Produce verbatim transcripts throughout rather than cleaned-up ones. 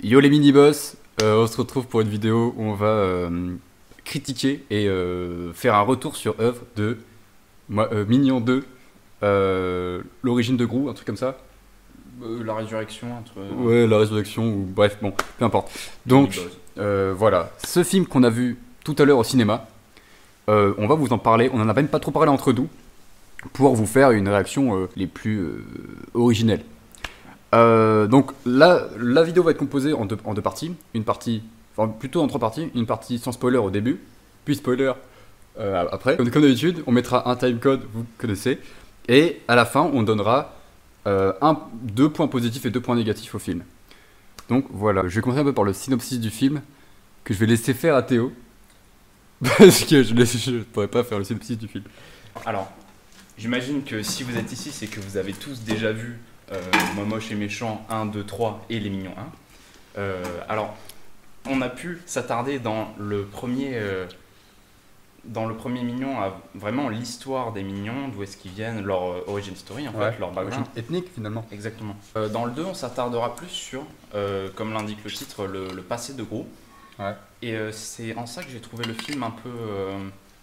Yo les mini-boss, euh, on se retrouve pour une vidéo où on va euh, critiquer et euh, faire un retour sur œuvre de moi, euh, Minions deux, euh, l'origine de Gru, un truc comme ça. Euh, la résurrection entre... Ouais, la résurrection, ou bref, bon, peu importe. Donc, euh, voilà, ce film qu'on a vu tout à l'heure au cinéma, euh, on va vous en parler, on en a même pas trop parlé entre nous, pour vous faire une réaction euh, les plus euh, originelles. Euh, donc là, la vidéo va être composée en deux, en deux parties, une partie, enfin plutôt en trois parties, une partie sans spoiler au début, puis spoiler euh, après. Comme, comme d'habitude, on mettra un timecode, vous connaissez, et à la fin, on donnera euh, un, deux points positifs et deux points négatifs au film. Donc voilà, je vais commencer un peu par le synopsis du film, que je vais laisser faire à Théo, parce que je ne pourrais pas faire le synopsis du film. Alors, j'imagine que si vous êtes ici, c'est que vous avez tous déjà vu Euh, Moi Moche et Méchant un, deux, trois et Les Mignons un. Euh, alors, on a pu s'attarder dans le premier, euh, dans le premier Mignon à vraiment l'histoire des Mignons, d'où est-ce qu'ils viennent, leur euh, origin story en Ouais, fait, leur background. ethnique finalement. Exactement. Euh, dans le deux, on s'attardera plus sur, euh, comme l'indique le titre, le, le passé de Gru. Ouais. Et euh, c'est en ça que j'ai trouvé le film un peu, euh,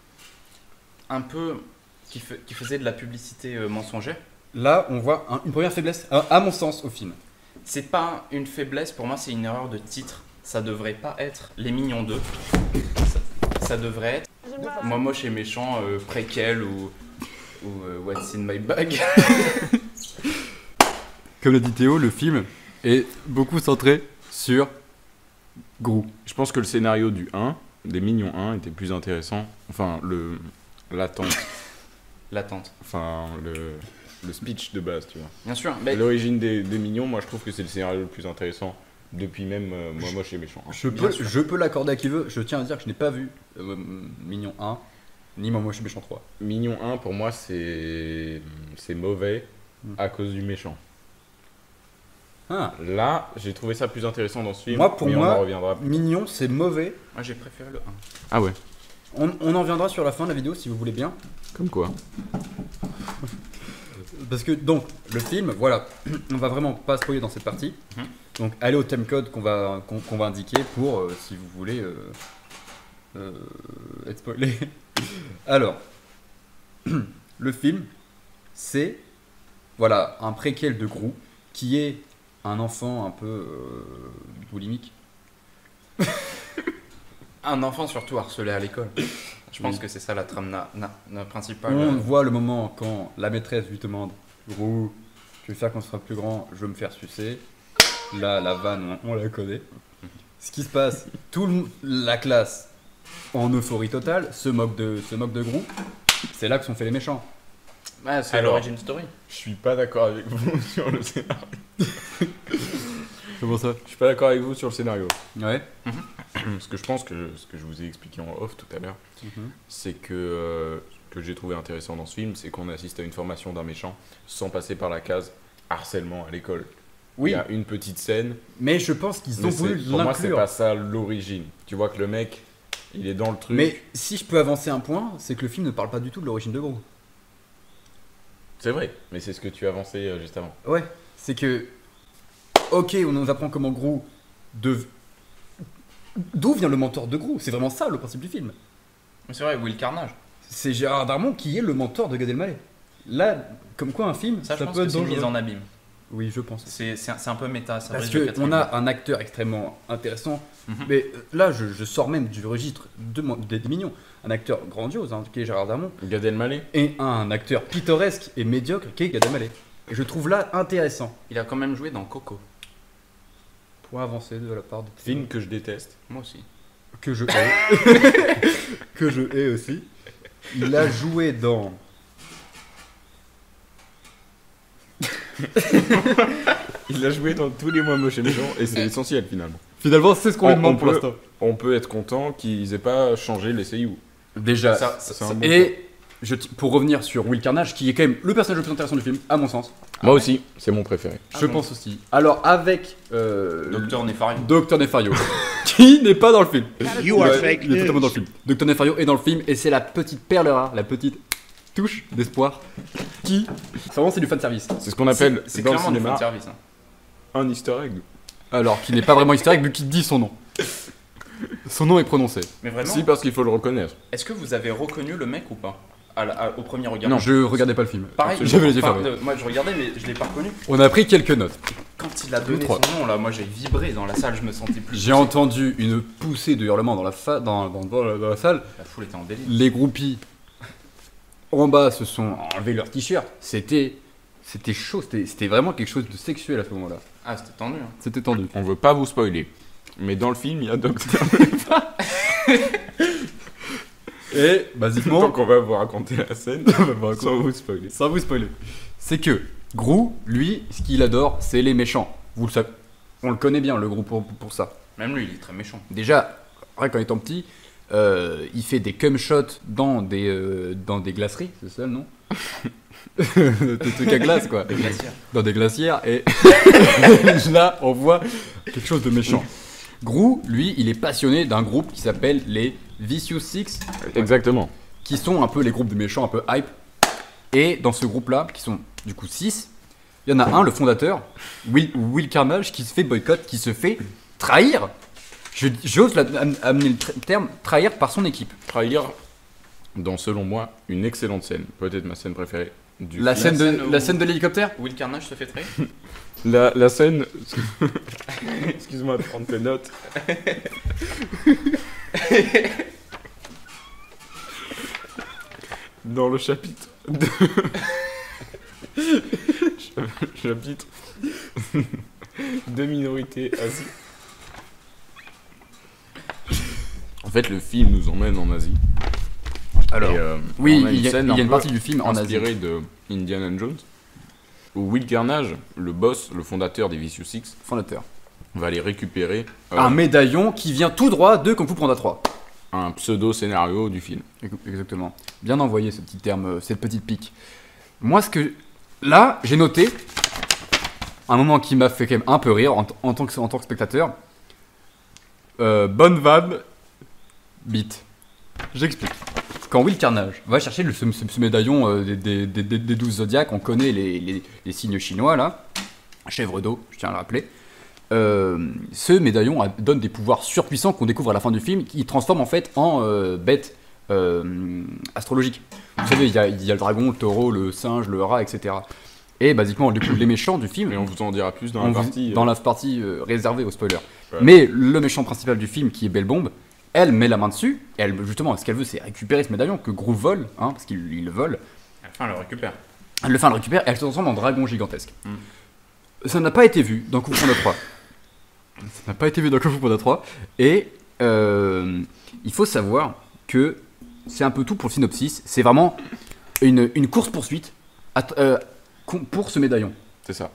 un peu qui, fe- qui faisait de la publicité euh, mensongère. Là, on voit un- une première faiblesse, à, à mon sens, au film. C'est pas une faiblesse, pour moi c'est une erreur de titre. Ça devrait pas être Les Mignons deux. Ça, ça devrait être Moi Moche et Méchant euh, préquel ou, ou euh, What's in my bag. Comme l'a dit Théo, le film est beaucoup centré sur Gru. Je pense que le scénario du un, des Mignons un, était plus intéressant. Enfin, le l'attente, L'attente. enfin le, le speech de base, tu vois. Bien sûr, mais L'origine des, des Mignons, moi je trouve que c'est le scénario le plus intéressant depuis même euh, Moi Moche et Méchant. Je Bien peux, sûr. je peux l'accorder à qui veut. Je tiens à dire que je n'ai pas vu euh, Mignon un, ni Moi Moche et Méchant trois. Mignon un, pour moi, c'est c'est mauvais Mm. à cause du méchant. Ah, Là, j'ai trouvé ça plus intéressant dans ce film. Moi, pour mais moi, on en reviendra. Mignon, c'est mauvais. moi j'ai préféré le un. Ah ouais. On, on en reviendra sur la fin de la vidéo si vous voulez bien. Comme quoi. Parce que, donc, le film, voilà, on va vraiment pas spoiler dans cette partie. Mhm. Donc, allez au timecode qu'on va, qu'on, qu'on va indiquer pour, euh, si vous voulez, euh, euh, être spoilé. Alors, le film, c'est, voilà, un préquel de Gru, qui est un enfant un peu euh, boulimique. Un enfant surtout harcelé à l'école. Je pense Oui. que c'est ça la trame na- na- na- principale. On voit le moment quand la maîtresse lui demande Gru, tu veux faire qu'on sera plus grand, je veux me faire sucer. Là, la vanne, on, on la connaît. Ce qui se passe, toute la classe en euphorie totale se moque de, se moque de Gru. C'est là que sont faits les méchants. Ouais, c'est Alors. l'origin story. Je suis pas d'accord avec vous sur le scénario. Comment ça? Je suis pas d'accord avec vous sur le scénario. Ouais. Parce que je pense que ce que je vous ai expliqué en off tout à l'heure, c'est que euh, ce que j'ai trouvé intéressant dans ce film, c'est qu'on assiste à une formation d'un méchant sans passer par la case harcèlement à l'école. Oui, Il y a une petite scène, mais je pense qu'ils ont mais c'est- voulu pour moi c'est l'inclure. pas ça l'origine. Tu vois que le mec, il est dans le truc. Mais si je peux avancer un point, c'est que le film ne parle pas du tout de l'origine de Gru. C'est vrai, mais c'est ce que tu avançais euh, juste avant. Ouais, c'est que, ok, on nous apprend comment Gru de... D'où vient le mentor de Gru? C'est vraiment ça le principe du film. Mais c'est vrai, Will Carnage. C'est Gérard Darmon qui est le mentor de Gad Elmaleh. Là, comme quoi un film, Ça, ça, je pense peut que être c'est une dangereux. mise en abîme. Oui, je pense. C'est c'est un, c'est un peu méta. Ça Parce brise le que quatrième on a mur. un acteur extrêmement intéressant, Mhm. mais euh, là, je, je sors même du registre de, mon- des des Mignons. Un acteur grandiose, hein, qui est Gérard Darmon, Gad Elmaleh. et un acteur pittoresque et médiocre, qui est Gad Elmaleh. Et je trouve là intéressant. Il a quand même joué dans Coco. Point avancé de la part de Film que je déteste. Moi aussi. que je hais, que je hais aussi. Il a joué dans. Il a joué dans tous les Moi Moche et Méchant et c'est essentiel finalement. Finalement, c'est ce qu'on On- lui demande on pour peut- l'instant. On peut être content qu'ils aient pas changé les C I U. Déjà. Ça- C'est un bon Et je ti- pour revenir sur Will Carnage, qui est quand même le personnage le plus intéressant du film, à mon sens. Moi aussi, c'est mon préféré. Ah je bon pense aussi. Alors avec euh, Docteur Nefario. Docteur Nefario, qui n'est pas dans le film. You are Ouais, fake il est totalement news. dans le film. Docteur Nefario est dans le film et c'est la petite perle rare, la petite touche d'espoir qui. C'est vraiment c'est du fan service. C'est ce qu'on appelle C'est dans le clairement du cinéma fan service. hein. un easter egg. Alors qu'il n'est pas vraiment historique vu qu'il dit son nom. Son nom est prononcé. Mais vraiment, Si, parce qu'il faut le reconnaître. est-ce que vous avez reconnu le mec ou pas à la- à- Au premier regard. Non, je regardais pas le film. Pareil, J'avais les yeux enfin, fermés. de- moi je regardais, mais je l'ai pas reconnu. On a pris quelques notes. Quand il a donné trois. son nom, là, moi j'ai vibré dans la salle, je me sentais plus. J'ai poussé. entendu une poussée de hurlements dans la, fa- dans, dans, dans la- dans la salle. La foule était en délire. Les groupies en bas se sont enlevés leurs t-shirts. C'était, c'était chaud. C'était, c'était vraiment quelque chose de sexuel à ce moment-là. Ah, c'était tendu. Hein. C'était tendu. On veut pas vous spoiler. Mais dans le film, il y a Docteur. Et basiquement, Donc on va vous raconter la scène sans sans vous spoiler. sans vous spoiler, c'est que Gru, lui, ce qu'il adore, c'est les méchants. Vous le savez, on le connaît bien, le Gru pour, pour ça. Même lui, il est très méchant. Déjà, rien qu'en étant petit, euh, il fait des cum shots dans des, euh, dans des glaceries, c'est ça le nom? Des trucs à glace quoi. Le glaciaire. Dans des glacières et là on voit quelque chose de méchant. Gru, lui, il est passionné d'un groupe qui s'appelle les Vicious Six, Exactement. qui sont un peu les groupes de méchants un peu hype. Et dans ce groupe-là, qui sont du coup six, il y en a un, le fondateur, Will, Will Carnage, qui se fait boycott, qui se fait trahir. Je- J'ose la- am- amener le tra- terme trahir par son équipe. Trahir, dans selon moi, une excellente scène. Peut-être ma scène préférée du La film. scène de, scène où- la scène de l'hélicoptère. Will Carnage se fait trahir. La, la scène. Excuse-moi de prendre tes notes. Dans le chapitre. de- chapitre. de minorité Asie. En fait, le film nous emmène en Asie. Alors, Et, euh, oui, on a il y a, scène il y a un une peu partie du film en Asie. inspiré de Indiana Jones, où Will Carnage, le boss, le fondateur des Vicious Six, Fondateur. va aller récupérer euh, Un médaillon qui vient tout droit de Kung Fu Panda trois. un pseudo-scénario du film. Exactement. Bien envoyé ce petit terme, euh, cette petite pique. Moi, ce que. Là, j'ai noté un moment qui m'a fait quand même un peu rire en, t- en tant, que, en tant que spectateur. Euh, bonne vanne, bite. J'explique. Quand Will Carnage va chercher le, ce, ce- ce médaillon euh, des, des, des, des- des douze zodiaques, on connaît les, les- les signes chinois là, chèvre d'eau, je tiens à le rappeler. Euh, ce médaillon a- donne des pouvoirs surpuissants qu'on découvre à la fin du film, qui transforme en fait en euh, bête euh, astrologique. Vous savez, il y, a- il y a le dragon, le taureau, le singe, le rat, et cetera. Et basiquement, du coup, les méchants du film, Mais on vous en dira plus dans on la vous- partie. dans euh, la partie euh, réservée aux spoilers. Ouais. Mais le méchant principal du film, qui est Belle Bombe, elle met la main dessus. Et elle, justement, ce qu'elle veut, c'est récupérer ce médaillon que Gru vole, hein, parce qu'il il le vole. À la fin, elle le récupère. Elle le fait, elle le récupère, et elle se transforme en dragon gigantesque. Mm. Ça n'a pas été vu dans Kung Fu Panda trois. Ça n'a pas été vu dans Kung Fu Panda trois. Et euh, il faut savoir que c'est un peu tout pour le synopsis. C'est vraiment une, une course-poursuite at- euh, con- pour ce médaillon. C'est ça.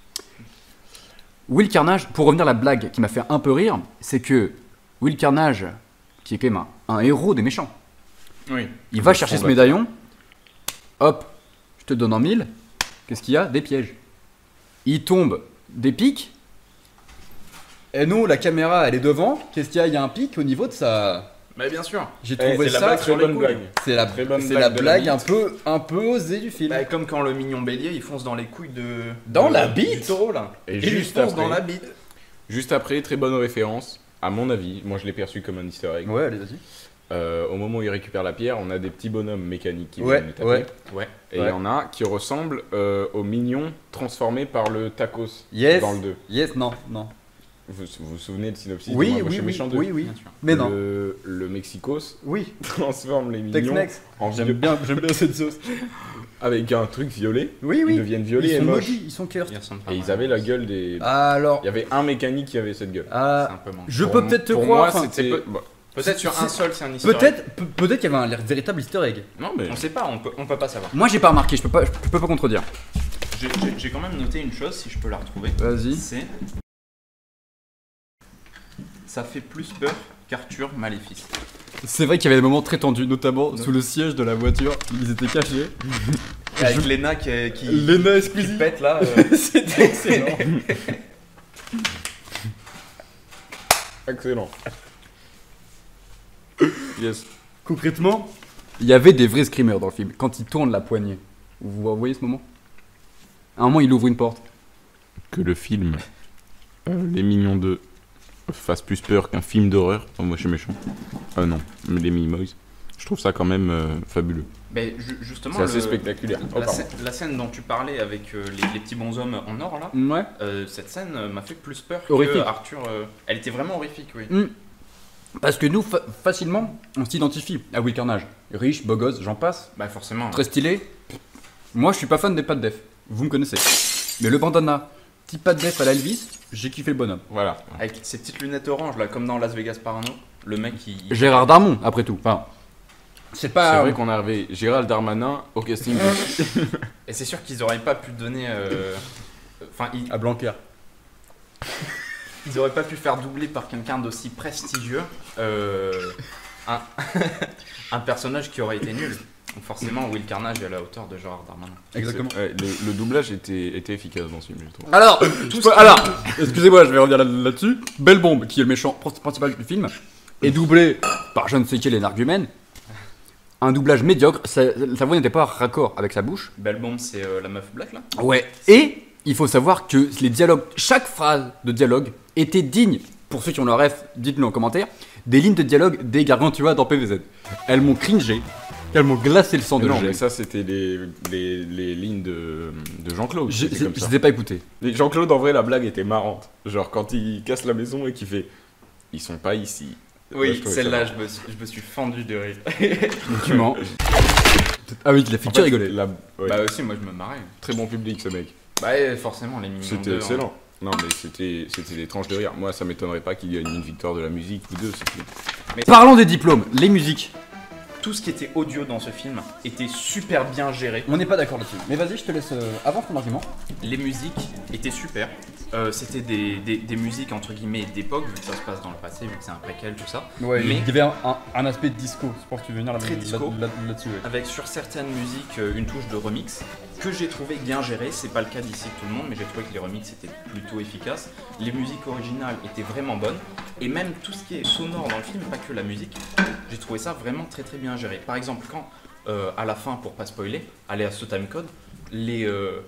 Will Carnage, pour revenir à la blague qui m'a fait un peu rire, c'est que Will Carnage, qui est quand même un, un héros des méchants, Oui. il va Le chercher ce fondateur. médaillon, hop, je te donne en mille, qu'est-ce qu'il y a? Des pièges. Il tombe des pics, et nous, la caméra, elle est devant, qu'est-ce qu'il y a? Il y a un pic au niveau de sa... Mais bien sûr. J'ai Eh, trouvé c'est la ça... blague sur sur les bonne couilles. blague. C'est la, Très bonne c'est blague la de la blague bite. un peu, un peu osée du film. Bah, comme quand le mignon bélier il fonce dans les couilles de. Dans de- la du bite taureau là. Et Et lui juste fonce après- dans la bite. Juste après, très bonne référence, à mon avis, moi je l'ai perçu comme un easter egg. Ouais, allez, vas-y. Euh, au moment où il récupère la pierre, on a des petits bonhommes mécaniques qui Ouais, viennent les taper. ouais. Ouais. Et il Ouais. y en a qui ressemblent euh, aux mignons transformés par le tacos Yes. dans le deux. Yes, non, non. Vous vous, vous souvenez de synopsis Oui, de Moi, oui, Moche et oui, Méchant deux? oui, oui. Bien sûr. Mais non. Le, le Mexicos Oui, transforme les mignons Tex-Mex. en J'aime vieux- bien, j'aime bien cette sauce. avec un truc violet. Oui, oui. Ils deviennent violets Ils et sont moches. maudits, ils sont cursed. Il ressemble pas Et ils vraiment. avaient la gueule des. Alors, Il y avait un mécanique qui avait cette gueule. ah, C'est un peu manqué. je Pour peux m- peut-être te pour croire. moi, enfin, c'était. c'est peu- bah, Peut-être sur un c'est- seul, c'est un histoire. peut-être, pe- peut-être qu'il y avait un véritable Easter egg. Non, mais. On sait pas, on peut, on peut pas savoir. Moi, j'ai pas remarqué, je peux pas, je peux pas contredire. J'ai- J'ai j'ai quand même noté une chose, si je peux la retrouver. Vas-y. C'est. Ça fait plus peur qu'Arthur Maléfice. C'est vrai qu'il y avait des moments très tendus, notamment sous le siège de la voiture. Ils étaient cachés. Avec Lena qui, qui, Lena qui Squeezie. pète là. euh, C'était excellent. Excellent. Yes. Concrètement, il y avait des vrais screamers dans le film. Quand il tourne la poignée. Vous voyez ce moment? À un moment, il ouvre une porte. Que le film euh, Les Mignons deux fassent plus peur qu'un film d'horreur. Oh, moi je suis méchant. Ah non, mais les Minimoys. Je trouve ça quand même euh, fabuleux. Mais ju- justement, C'est assez le- spectaculaire. Oh, la, pardon. scè- la scène dont tu parlais avec euh, les, les petits bonshommes en or là, Ouais. euh, cette scène euh, m'a fait plus peur Horrifique. que Arthur. euh, elle était vraiment horrifique, oui. Mm. Parce que nous, fa- facilement, on s'identifie à Will Carnage. Riche, beau gosse, j'en passe. Bah forcément. Très stylé. Moi, je suis pas fan des pattes def. Vous me connaissez. Mais le bandana, petit patte def à la Elvis, j'ai kiffé le bonhomme. Voilà. Avec ses petites lunettes oranges là, comme dans Las Vegas Parano, le mec il. Gérard Darmon, après tout. Enfin, c'est pas. C'est vrai qu'on a arrivé Gérald Darmanin au casting. Et c'est sûr qu'ils auraient pas pu donner. euh, Enfin, ils... À Blanquer. ils auraient pas pu faire doubler par quelqu'un d'aussi prestigieux euh, un... un personnage qui aurait été nul. Donc forcément, Will Carnage est à la hauteur de Gérard Darmanin. Exactement. Ouais, le, le doublage était, était efficace dans ce film, je trouve. Alors, tout ce- alors, excusez-moi, je vais revenir là- là-dessus. Belle Bombe, qui est le méchant pr- principal du film, est doublé par je ne sais quel énergumène. Un doublage médiocre, sa, sa voix n'était pas raccord avec sa bouche. Belle bombe, c'est euh, la meuf black là. Ouais. Et il faut savoir que les dialogues, chaque phrase de dialogue était digne, pour ceux qui ont le ref, dites-le en commentaire, des lignes de dialogue des Gargantua dans P V Z. Elles m'ont cringé, elles m'ont glacé le sang de non, jet. mais ça, c'était les, les, les lignes de, de Jean-Claude. Je c'était comme je ça. les ai pas écoutés. Mais Jean-Claude, en vrai, la blague était marrante. Genre, quand il casse la maison et qu'il fait « Ils sont pas ici ». Ouais, Oui, je trouvais celle-là, ça je me, suis, je me suis fendu de rire. Tu mens. Ah oui, il a fait En que fait, rigoler. la- ouais, Bah aussi, moi je me marrais. Très bon public, ce mec. Bah ouais, forcément, les millions C'était de... excellent. Non, mais c'était c'était des tranches de rire. Moi, ça m'étonnerait pas qu'il gagne une victoire de la musique ou deux. c'était- Parlons des diplômes, les musiques. Tout ce qui était audio dans ce film était super bien géré. On n'est pas d'accord là-dessus. Mais vas-y, je te laisse euh, avance ton argument. Les musiques étaient super. Euh, C'était des, des, des musiques entre guillemets d'époque, vu que ça se passe dans le passé, vu que c'est un préquel, tout ça. Ouais, Mais- il y avait un, un- un aspect de disco. Je pense que tu veux venir là- Très là- disco. là- là-dessus. Ouais. Avec sur certaines musiques euh, une touche de remix que j'ai trouvé bien gérée. C'est pas le cas d'ici de tout le monde, mais j'ai trouvé que les remixes étaient plutôt efficaces. Les musiques originales étaient vraiment bonnes. Et même tout ce qui est sonore dans le film, pas que la musique, j'ai trouvé ça vraiment très très bien géré. Par exemple, quand euh, à la fin, pour pas spoiler, aller à ce timecode, les. euh,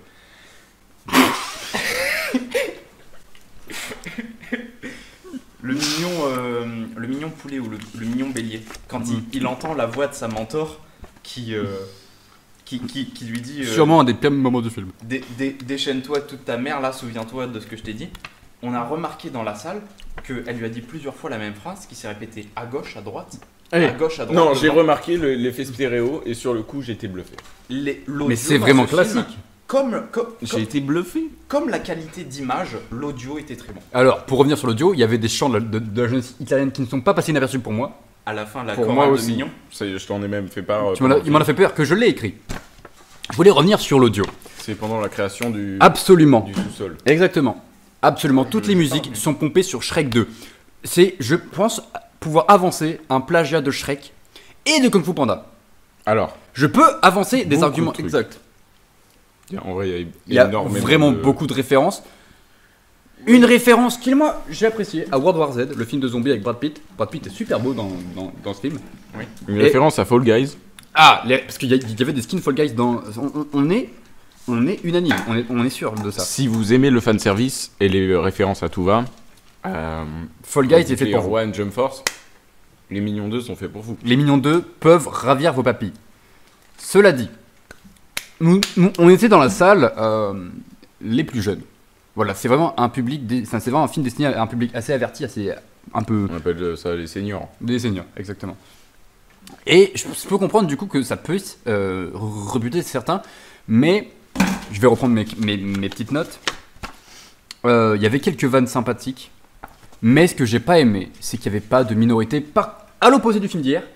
Le mignon, euh, le mignon poulet ou le, le mignon bélier, quand Mm. il, il entend la voix de sa mentor qui, euh, qui, qui, qui lui dit euh, Sûrement un des pires moments du film. Dé- dé- déchaîne-toi toute ta mère là, souviens-toi de ce que je t'ai dit. On a remarqué dans la salle qu'elle lui a dit plusieurs fois la même phrase qui s'est répétée à gauche, à droite, Allez. à gauche, à droite. Non, j'ai devant. remarqué le- l'effet stéréo et sur le coup, j'étais bluffé. Les- l'audio Mais c'est dans vraiment ce film, classique. Comme, comme, J'ai comme, été bluffé. comme la qualité d'image, l'audio était très bon. Alors, pour revenir sur l'audio, il y avait des chants de, la- de- de la jeunesse italienne qui ne sont pas passés inaperçus pour moi. À la fin, la Pour chorale moi de aussi. Mignon. Ça y est, je t'en ai même fait part. euh, Tu m'en as- pendant il m'en a le fait peur que je l'ai écrit. Je voulais revenir sur l'audio. film. C'est pendant la création du, Absolument. du sous-sol. Exactement. Absolument. Toutes les musiques sont pompées sur Shrek deux. C'est, je pense, pouvoir avancer un plagiat de Shrek et de Kung Fu Panda. Alors, Je peux avancer des Beaucoup arguments de trucs. exacts. en vrai, il y a, Il y a énormément vraiment de- beaucoup de références. Une référence qui, moi, j'ai apprécié à World War Z, le film de zombies avec Brad Pitt. Brad Pitt est super beau dans, dans, dans ce film. Une Et- référence à Fall Guys. Ah, les- parce qu'il y, a- il y avait des skins Fall Guys dans. On, on- on est, on est unanime, on est, on est sûr de ça. Si vous aimez le fanservice et les références à tout va, euh, Fall Guys est fait pour vous. One Jump Force, les Mignons deux sont faits pour vous. Les Mignons deux peuvent ravir vos papilles. Cela dit, nous, nous- on était dans la salle euh, les plus jeunes. Voilà, c'est vraiment un public, dé- c'est vraiment un film destiné à un public assez averti, assez un peu On appelle ça les seniors. des seniors, exactement. Et je, je peux comprendre du coup que ça puisse euh, rebuter certains, mais je vais reprendre mes, mes- mes petites notes. Euh, Il y avait quelques vannes sympathiques, mais ce que j'ai pas aimé, c'est qu'il n'y avait pas de minorité. Par, à l'opposé du film d'hier,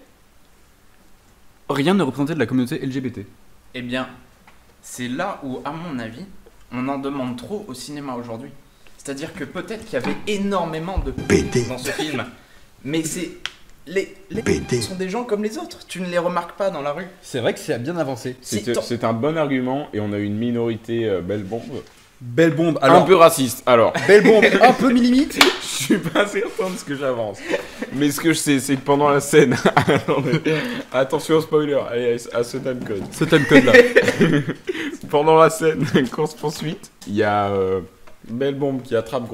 rien ne représentait de la communauté L G B T. Eh bien, c'est là où, à mon avis, on en demande trop au cinéma aujourd'hui. C'est-à-dire que peut-être qu'il y avait énormément de Pété. dans ce film, mais c'est les, les Pété. sont des gens comme les autres. Tu ne les remarques pas dans la rue. C'est vrai que c'est bien avancé. Si C'est t'en- c'est un bon argument et on a une minorité euh, belle bombe. Belle bombe, un peu raciste. Alors, belle bombe, un peu mi-limite. je suis pas certain de ce que j'avance. Mais ce que je sais, c'est que pendant la scène. Attendez. Attention au spoiler, allez, à ce time code. Ce time code là. Pendant la scène, course poursuite, il y a euh, Belle Bombe qui attrape Gros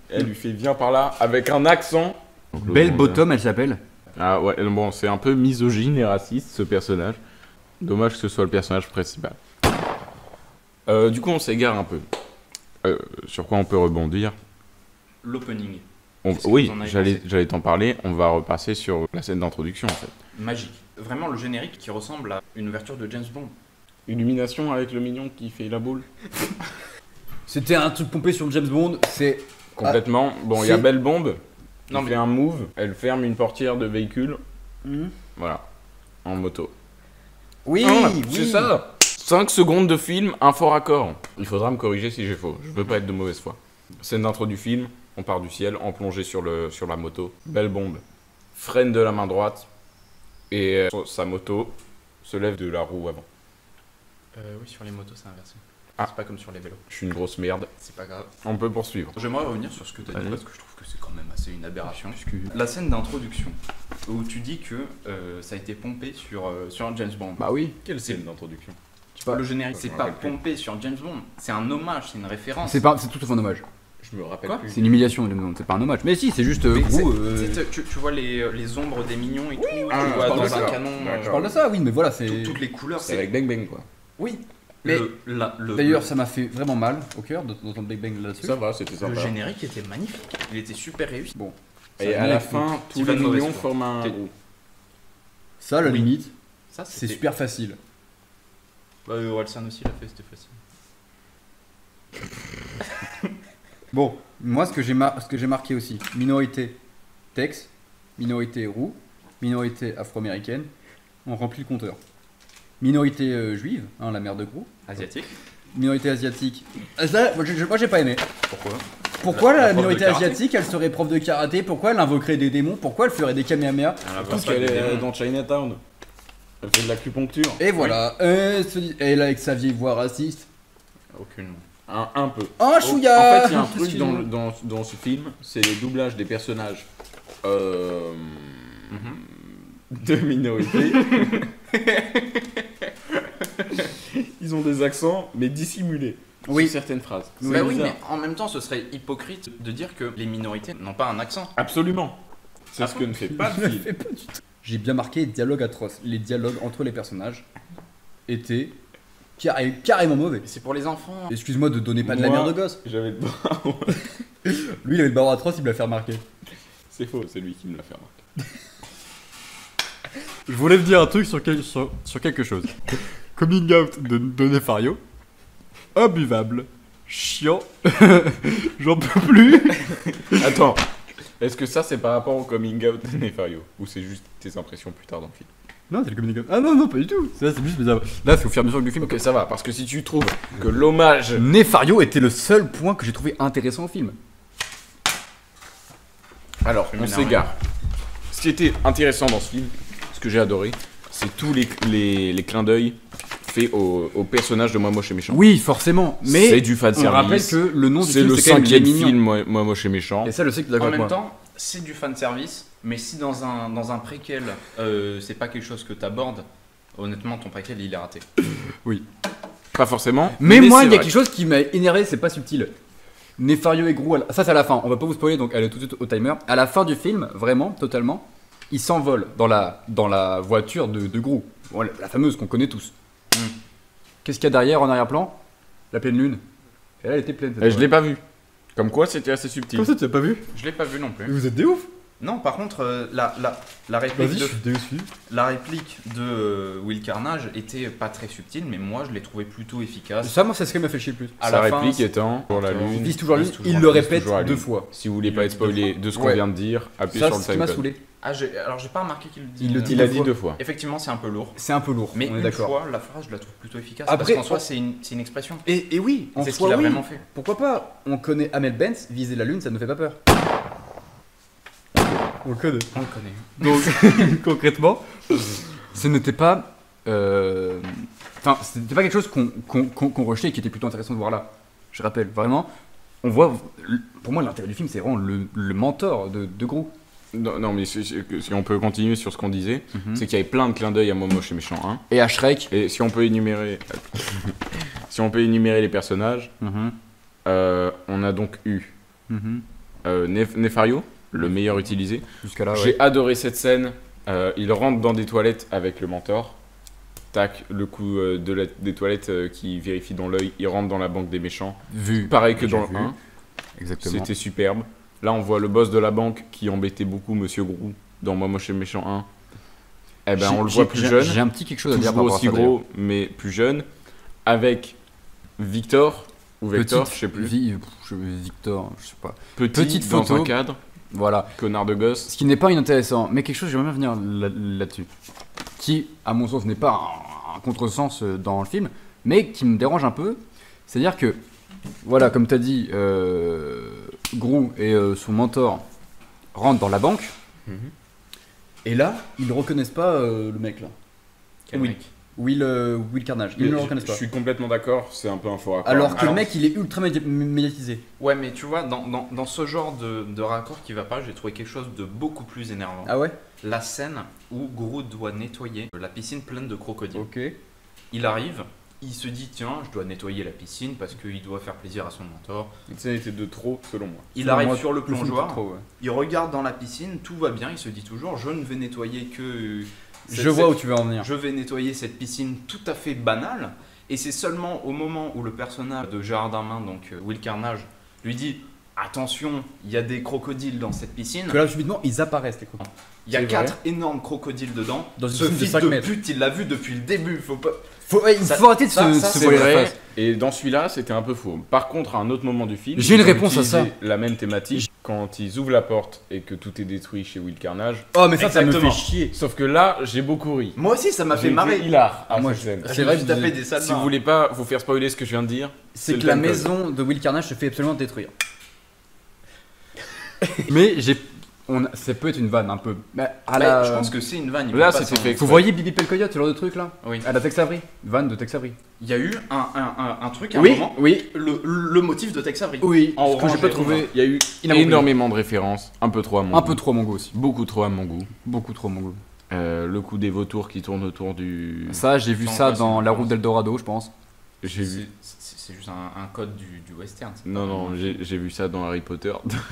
Elle lui fait viens par là avec un accent. Belle Bottom, elle s'appelle. Ah ouais, bon, c'est un peu misogyne et raciste ce personnage. Dommage que ce soit le personnage principal. Euh, du coup, on s'égare un peu. Euh, sur quoi on peut rebondir? L'opening. On- Qu'est-ce que Oui, vous en avez j'allais pensé j'allais t'en parler. On va repasser sur la scène d'introduction en fait. Magique. Vraiment le générique qui ressemble à une ouverture de James Bond. Illumination avec le mignon qui fait la boule. C'était un truc pompé sur James Bond, c'est... Complètement. Bon, il y a c'est- Belle Bombe. Non, Elle mais- fait un move. Elle ferme une portière de véhicule. Mhm. Voilà. En moto. Oui, Ah, oui. c'est ça. cinq secondes de film, un fort accord. Il faudra me corriger si j'ai faux. Je veux pas être de mauvaise foi. Scène d'intro du film. On part du ciel, en plongée sur, le, sur la moto. Belle Bombe. Freine de la main droite. Et euh, sa moto se lève de la roue avant. Euh, oui, sur les motos, c'est inversé. Ah. C'est pas comme sur les vélos. Je suis une grosse merde. C'est pas grave. On peut poursuivre. J'aimerais revenir sur ce que tu as dit Allez. parce que je trouve que c'est quand même assez une aberration. Puisque- La scène d'introduction où tu dis que euh, ça a été pompé sur, euh, sur un James Bond. Bah oui. Quelle scène d'introduction? le générique, Je c'est me pas rappelle plus. pompé sur James Bond, c'est un hommage, c'est une référence. C'est pas, c'est tout sauf un hommage. Je me rappelle Quoi plus. C'est une humiliation, James Bond, c'est pas un hommage. Mais si, c'est juste euh, Mais c'est- gros. euh, tu, sais, tu, tu vois les, les ombres des mignons et tout, Ah, tu je vois parle dans de un ça. canon. D'accord. euh, Je parle de ça, oui, mais voilà, c'est... tout- toutes les couleurs, C'est c'est. avec Bang Bang quoi. Oui, Mais- le, la- le- D'ailleurs, le- ça m'a fait vraiment mal au cœur de- d'entendre Big Bang là-dessus. Ça va, c'était le sympa. générique était magnifique, il était super réussi. Bon. Et Ça à vient la avec fin, tous Tu vas les de mauvaise mignons foi. forment un T'es- groupe. Ça, à la Oui. limite, Ça, c'est c'était- super facile. Bah, euh, Orelsan aussi l'a fait, c'était facile. Bon, moi, ce que j'ai mar- ce que j'ai marqué aussi, minorité Tex, minorité roux, minorité afro-américaine, on remplit le compteur. Minorité euh, juive, hein, la mère de Gros, Asiatique. minorité asiatique. Ah, ça, moi, j'ai- moi, j'ai pas aimé. Pourquoi Pourquoi La- la, la prof de minorité karaté. asiatique, elle serait prof de karaté? Pourquoi elle invoquerait des démons? Pourquoi elle ferait des kamehameha? Parce qu'elle est dans Chinatown. Elle fait de l'acupuncture. Et voilà, euh, se dit- et là avec sa vieille voix raciste. Aucunement. Un, un peu. Oh, En chouïa! fait, il y a un truc Excusez-moi. dans, le- dans, dans ce film, c'est les doublages des personnages euh, Mhm. de minorité. Ils ont des accents, mais dissimulés. Oui. Sur certaines phrases. Oui, bah C'est oui, bizarre. mais en même temps, ce serait hypocrite de dire que les minorités n'ont pas un accent. Absolument. C'est Ah ce bon que ne fait pas le Ne film. fais pas du tout. J'ai bien marqué dialogue atroce. Les dialogues entre les personnages étaient carré- carrément mauvais. Mais c'est pour les enfants. Excuse-moi de donner pas de la Moi- merde de gosse. J'avais le bras. Lui, il avait le barreau atroce, il me l'a fait remarquer. C'est faux, c'est lui qui me l'a fait remarquer. Je voulais te dire un truc sur, quel- sur, sur quelque chose. Coming out de, de Nefario. Imbuvable. Chiant. J'en peux plus. Attends, est-ce que ça c'est par rapport au coming out de Nefario ou c'est juste tes impressions plus tard dans le film? Non, c'est le coming out. Ah non, non, pas du tout. Ça, c'est juste mes av- Là, c'est au fur et à mesure du film. Ok, ça va, parce que si tu trouves que l'hommage. Nefario était le seul point que j'ai trouvé intéressant au film. Alors, Je on m'énerve. s'égare. Ce qui était intéressant dans ce film, ce que j'ai adoré, c'est tous les, les, les clins d'œil faits au, au personnage de Moi Moche et Méchant. Oui, forcément. Mais c'est du fan on rappelle service. que le nom du C'est film, le c'est quand même Les cinquième Mignons. film Moi, Moi Moche et Méchant. Et ça, je sais que tu es En d'accord avec même moi. temps, c'est du fan service, mais si dans un, dans un préquel, euh, c'est pas quelque chose que t'abordes, honnêtement, ton préquel il est raté. Pas forcément. Mais, moi, c'est il y a vrai. quelque chose qui m'a énervé, c'est pas subtil. Nefario et Grou, à la- ça c'est à la fin, on va pas vous spoiler donc allez tout de suite au timer. À la fin du film, vraiment, totalement, ils s'envolent dans la, dans la voiture de, de Grou, Bon, la, la fameuse qu'on connaît tous. Mm. Qu'est-ce qu'il y a derrière en arrière-plan? La pleine lune. Et là, elle était pleine. cette Eh, je fois. l'ai pas vu. Comme quoi, c'était assez subtil. Comme ça, tu l'as pas vu? Je l'ai pas vu non plus. Vous êtes des ouf. Non, par contre, euh, la, la, la réplique, Vas-y, je de, suis déçu. la réplique de euh, Will Carnage était pas très subtile, mais moi je l'ai trouvé plutôt efficace. Ça, moi, c'est ce qui m'a fait chier le plus. À Sa la fin, réplique c'est- étant pour la Attends. Il lune. vise toujours la vise lune, toujours- il le vise répète toujours la deux lune. fois. Si vous voulez pas être spoilé de ce qu'on Ouais. vient de dire, appuyez Ça, sur c'est le ce qui m'a timecode. saoulé. Ah, j'ai- alors j'ai pas remarqué qu'il le dit. Il le euh, dit Il a deux dit fois. deux fois. Effectivement, c'est un peu lourd. C'est un peu lourd, Mais on est une d'accord. fois, la phrase, je la trouve plutôt efficace. Après, parce qu'en soi, on- c'est une, c'est une expression. Et, et oui, en C'est ce soi, qu'il a oui. vraiment fait. Pourquoi pas? On connaît Amel Benz, viser la lune, ça ne fait pas peur. On le connaît. On le connaît. Donc, concrètement, ce n'était pas. euh, Enfin, c'était pas quelque chose qu'on qu'on qu'on- qu'on rejetait et qui était plutôt intéressant de voir là. Je rappelle, vraiment, on voit. Pour moi, l'intérêt du film, c'est vraiment le, le mentor de, de Grou. Non, non, mais si, si- si on peut continuer sur ce qu'on disait, c'est qu'il y avait plein de clins d'œil à Moi Moche et Méchant un. Et à Shrek. Et si on peut énumérer, si on peut énumérer les personnages, Mhm, euh, on a donc eu mhm. Euh, Nef- Nefario, le meilleur utilisé. Jusqu'à là, J'ai ouais. adoré cette scène. Euh, il rentre dans des toilettes avec le mentor. Tac, le coup euh, de la- des toilettes euh, qui vérifie dans l'œil. Il rentre dans la banque des méchants. Vu. Pareil que J'ai dans vu. le un. Exactement. C'était superbe. Là, on voit le boss de la banque qui embêtait beaucoup Monsieur Grou dans Moi Moche et Méchant un. Eh ben, J'ai- on le j'ai- voit plus j'ai- jeune. J'ai un petit quelque chose à dire par Toujours rapport à aussi ça, d'ailleurs. gros, mais plus jeune. Avec Victor, ou Vector, Petite je sais plus. vie- je- Victor, je sais pas. Petit, petite dans photo. un cadre. Voilà. Connard de gosse. Ce qui n'est pas inintéressant, mais quelque chose, j'aimerais bien venir là- là-dessus. Qui, à mon sens, n'est pas un, un contresens euh, dans le film, mais qui me dérange un peu. C'est-à-dire que, voilà, comme tu as dit, euh, Grou et euh, son mentor rentrent dans la banque. Et là, ils ne reconnaissent pas euh, le mec là. Quel Oui. mec Will, euh, Will Carnage. Ils ne le Je- reconnaissent Je pas. suis complètement d'accord, c'est un peu un faux raccord. Alors que Alors- le mec, il est ultra médi- médiatisé. Ouais, mais tu vois, dans, dans, dans ce genre de, de raccord qui va pas, j'ai trouvé quelque chose de beaucoup plus énervant. Ah ouais. La scène où Gru doit nettoyer la piscine pleine de crocodiles. Ok. Il arrive, il se dit tiens, je dois nettoyer la piscine parce qu'il doit faire plaisir à son mentor. Cette scène était de trop, selon moi. Il Selon arrive moi, sur le Le film, plongeoir, c'est trop, ouais. il regarde dans la piscine, tout va bien, il se dit toujours je ne vais nettoyer que... cette- Je vois où cette- tu veux en venir. Je vais nettoyer cette piscine tout à fait banale. Et c'est seulement au moment où le personnage de Gérard Darmanin, donc euh, Will Carnage, lui dit attention, il y a des crocodiles dans cette piscine. Que là, subitement, ils apparaissent les crocodiles. Il y a C'est quatre énormes crocodiles dedans. Dans une Ce piscine de fils cinq de mètres. pute, il l'a vu depuis le début. Faut pas. Faut, ouais, il Ça- faut arrêter de ça- se, ça, se c'est voiler la vrai. face. Et dans celui-là, c'était un peu faux. Par contre, à un autre moment du film, J'ai une ils ont réponse à ça. utilisé La même thématique, quand ils ouvrent la porte et que tout est détruit chez Will Carnage. Oh, mais ça, ça me Exactement. fait chier. Sauf que là, j'ai beaucoup ri. Moi aussi, ça m'a J'ai fait été marrer. hilar à Ah, moi, cette je- scène. c'est C'est vrai vrai que que vous- tapé des salles Si vous voulez pas vous faire spoiler ce que je viens de dire, C'est le que la time code. maison de Will Carnage se fait absolument détruire. Mais j'ai. On a- ça peut être une vanne un peu. Mais à la... Je pense que c'est une vanne. il Là, peut pas c'était s'en- fait. Vous voyez Bibi Pelcoyote, ce genre de truc là Oui. À la Tex Avery. Vanne de Tex Avery. Il y a eu un, un, un, un truc à un Oui, moment. oui. Le, le motif de Tex Avery. Oui. En Ce que j'ai orange pas et trouvé. Il y a eu Inapproprié. énormément de références, un peu trop à mon Un goût. peu trop à mon goût aussi. Beaucoup trop à mon goût. Beaucoup trop à mon goût. Euh, le coup des vautours qui tournent autour du. Ça, j'ai vu Sans ça quoi, dans c'est La une Route d'Eldorado, je pense. J'ai vu. C'est- C'est c'est juste un, un code du, du western. c'est Non, pas non, vraiment- j'ai j'ai vu ça dans Harry Potter.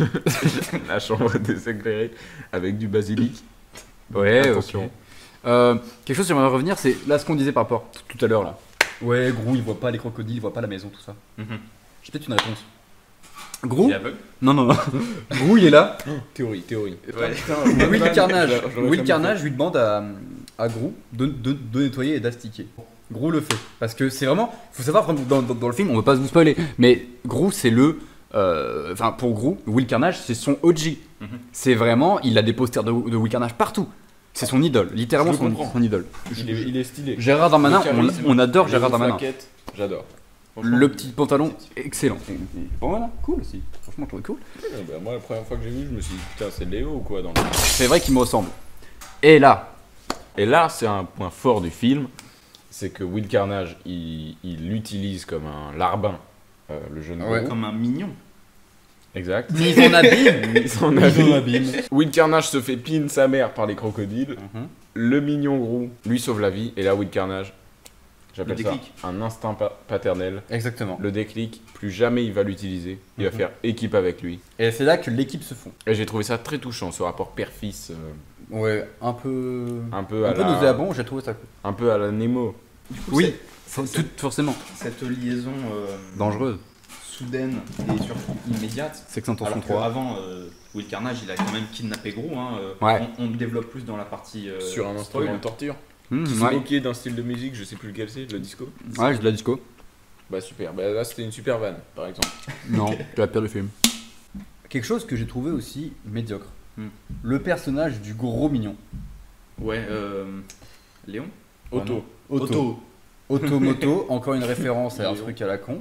La chambre des éclairés avec du basilic. Ouais, Attention. ok. Euh, quelque chose que j'aimerais revenir, c'est là ce qu'on disait par rapport tout à l'heure là. Ouais, Grou, il voit pas les crocodiles, il voit pas la maison, tout ça. Mhm. J'ai peut-être une réponse. Grou Il est aveugle. Non, non, non. Grou, il est là. Théorie, théorie. Ouais. Will Carnage, J'aurais- j'aurais Will jamais Carnage lui demande à, à Grou de, de, de nettoyer et d'astiquer. Grou le fait. Parce que c'est vraiment. Faut savoir, vraiment, dans, dans, dans le film, on veut pas vous spoiler, mais Grou, c'est le. euh, Enfin, pour Grou, Will Carnage, c'est son O G. Mhm. C'est vraiment. Il a des posters de, de Will Carnage partout. C'est son idole, littéralement Je le son, comprends. son idole. Il est, il est stylé. Gérard Darmanin, Le charisme, on, on adore les Gérard grosses Darmanin. plaquettes, j'adore. Franchement, Le petit pantalon, excellent. Bon, voilà, cool aussi. Franchement, je trouve cool. euh, bah, moi, la première fois que j'ai vu, je me suis dit, putain, c'est Léo ou quoi dans le... C'est vrai qu'il me ressemble. Et là, Et là, c'est un point fort du film, c'est que Will Carnage, il il l'utilise comme un larbin, euh, le jeune Ouais. gros. Comme un mignon. Exact. mise en abîme. Mise en abîme. Will Carnage se fait pin sa mère par les crocodiles. Mhm. Le mignon gros lui sauve la vie. Et là, Will Carnage, j'appelle Le ça déclic. un instinct pa- paternel. Exactement. Le déclic, plus jamais il va l'utiliser. Il va Mhm. faire équipe avec lui. Et c'est là que l'équipe se fond. Et j'ai trouvé ça très touchant, ce rapport père-fils, euh, Ouais, un peu. un peu à Un peu la... nauséabond, j'ai trouvé ça cool. un peu à la Nemo. Du coup, Oui, c'est- tout, forcément. Cette liaison euh, Dangereuse. soudaine et surtout immédiate. Section Tension Alors trois. qu'avant, euh, Will Carnage, il a quand même kidnappé Gros. Hein, euh, Ouais. on, on le développe plus dans la partie euh, Sur un spoil. instrument de torture. Mmh, Qui se ouais. moquait d'un style de musique, je sais plus lequel c'est, le disco. Ouais, j'ai de la disco. Bah super, bah là c'était une super vanne par exemple. Non, c'est la pire du film. Quelque chose que j'ai trouvé aussi médiocre. Hmm. Le personnage du gros mignon. Ouais, euh, Léon Auto. Auto. Automoto, encore une référence à un Léon. truc à la con.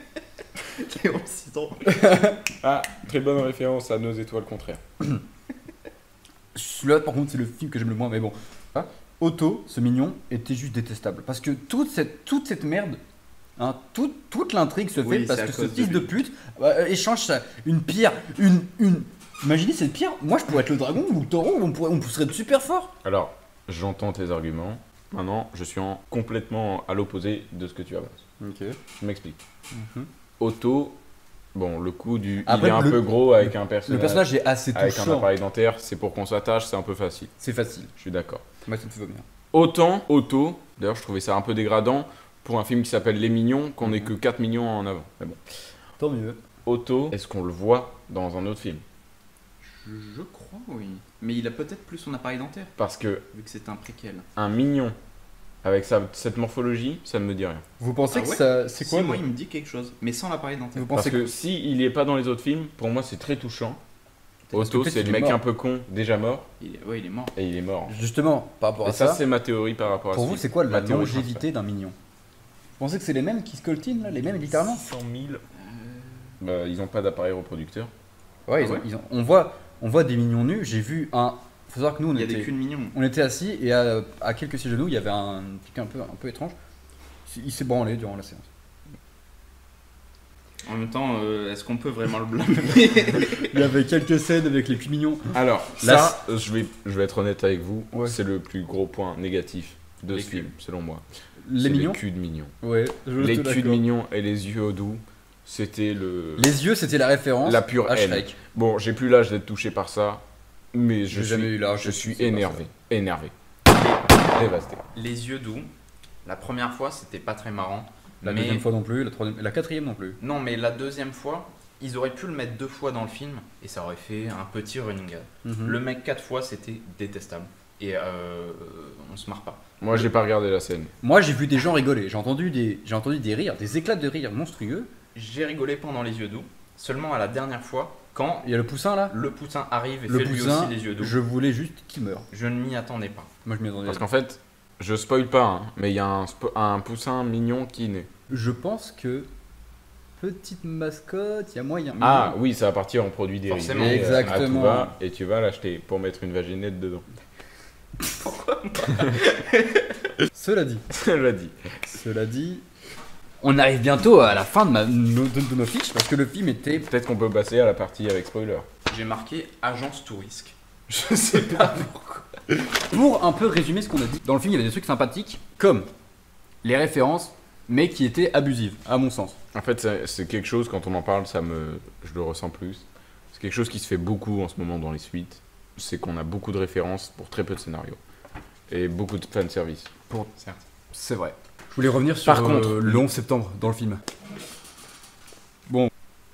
Léon Citron. Ah, très bonne référence à Nos étoiles contraires. Celui-là, par contre, c'est le film que j'aime le moins, mais bon. Ah, Otto, ce mignon, était juste détestable. Parce que toute cette, toute cette merde, hein, toute, toute l'intrigue se fait Oui, parce c'est à que ce cause de fils de lui. pute euh, échange sa- une pierre, une, une. Imaginez cette pierre, moi je pourrais être le dragon ou le taureau, on, pourrait, on serait super fort. Alors, j'entends tes arguments. Maintenant, je suis en complètement à l'opposé de ce que tu avances. Ok. Je m'explique. Mhm. Otto Bon, le coup du. Après, il est un le- peu gros avec un personnage. Le personnage est assez avec un touchant. appareil dentaire, c'est pour qu'on s'attache, c'est un peu facile. C'est facile. Je suis d'accord. Moi, ça me fait vomir. Autant, Otto, d'ailleurs, je trouvais ça un peu dégradant pour un film qui s'appelle Les Mignons, qu'on n'ait Mhm. que quatre millions en avant. Mais bon. Tant mieux. Otto, est-ce qu'on le voit dans un autre film? Je, je crois, oui. Mais il a peut-être plus son appareil dentaire, Parce que vu que c'est un préquel. un mignon avec sa- cette morphologie, ça ne me dit rien. Vous pensez Ah que ouais ça. C'est quoi Si, moi, le- il me dit quelque chose, mais sans l'appareil dentaire. Vous Parce pensez que que. si il est pas dans les autres films, pour moi, c'est très touchant. Parce que Otto, peut-être c'est qu'il le est mec mort. un peu con, déjà mort, Il est, ouais, il est mort. et il est mort. Justement, par rapport Et à ça, ça, c'est ma théorie par rapport à pour ce vous, film. c'est quoi la Ma théorie longévité d'un mignon? Vous pensez que c'est les mêmes qui scoltinent là? Les mêmes littéralement? cent mille. Euh, Bah, ils ont pas d'appareil reproducteur. Ouais, Ah ils ont- ouais ils ont- on, voit, on voit des mignons nus. J'ai vu un. Faut savoir que nous, on Il y a était, des culs mignons. on était assis et à, à quelques sièges de nous, il y avait un quelqu'un un peu, un peu étrange. Il s'est branlé durant la séance. En même temps, euh, est-ce qu'on peut vraiment le blâmer? Il y avait quelques scènes avec les culs mignons. Alors, Là, ça, euh, je vais, je vais être honnête avec vous, Ouais. c'est le plus gros point négatif de Les ce culs. film, selon moi. Les C'est mignons Les culs de mignons. Ouais, je Les te culs de d'accord. mignons et les yeux au doux, c'était le... Les yeux, c'était la référence La pure à haine. Shrek. Bon, j'ai plus l'âge d'être touché par ça, mais je J'ai suis, jamais eu l'âge je d'être suis touché par énervé. Énervé. Dévasté. Les yeux doux, la première fois, c'était pas très marrant. La mais... deuxième fois non plus, la, troisième, la quatrième non plus. Non, mais la deuxième fois, ils auraient pu le mettre deux fois dans le film et ça aurait fait un petit running gag. Mhm. Le mec quatre fois, c'était détestable. Et euh, on se marre pas. Moi, j'ai pas regardé la scène. Moi, j'ai vu des gens rigoler. J'ai entendu des, j'ai entendu des rires, des éclats de rire monstrueux. J'ai rigolé pendant les yeux doux, seulement à la dernière fois, quand Il y a le poussin là. le poussin arrive et Le fait lui poussin, aussi les yeux doux. Je... je voulais juste qu'il meure. ne m'y attendais pas. Moi, je m'y attendais. Parce qu'en fait, je spoil pas, hein, mais il y a un, spo- un poussin mignon qui naît. Je pense que petite mascotte, il y a moyen. Ah oui, ça va partir en produit dérivé. Forcément. euh, Exactement. à tout va, et tu vas l'acheter pour mettre une vaginette dedans. Cela dit, Cela dit. cela dit, on arrive bientôt à la fin de, ma- no- de- de nos fiches parce que le film était. Peut-être qu'on peut passer à la partie avec spoiler. J'ai marqué agence tourisque. Je sais pas pourquoi. Pour un peu résumer ce qu'on a dit, dans le film, il y avait des trucs sympathiques comme les références, mais qui étaient abusives, à mon sens. En fait, c'est- c'est quelque chose, quand on en parle, ça me, je le ressens plus. C'est quelque chose qui se fait beaucoup en ce moment dans les suites. C'est qu'on a beaucoup de références pour très peu de scénarios. Et beaucoup de fanservice. Pour... Certes. C'est vrai. Je voulais revenir sur Par contre- euh, le onze septembre dans le film. Bon.